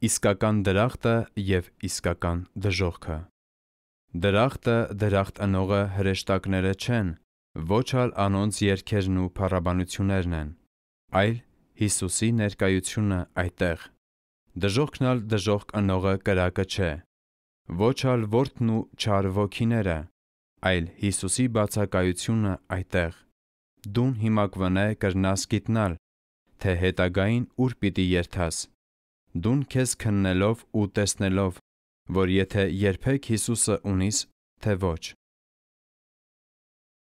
Իսկական դրախտը և իսկական դժոխքը։ Դրախտը դրախտ ընողը հրեշտակները չեն, ոչ ալ անոնց երգերն ու փառաբանություններն են, այլ Հիսուսի ներկայությունը այդտեղ։ Դժոխքն ալ դժոխք ընողը կրակը չէ, ոչ ալ որդն ու չար ոգիները, այլ Հիսուսի բացակայությունը այդտեղ։ Դուն հիմա կվնե կրնաս գիտնալ, թե հետագային ուր պիտի երթաս։ Դուն քեզ քննելով ու տեսնելով, որ եթե երբեք Հիսուսը ունիս, թե ոչ։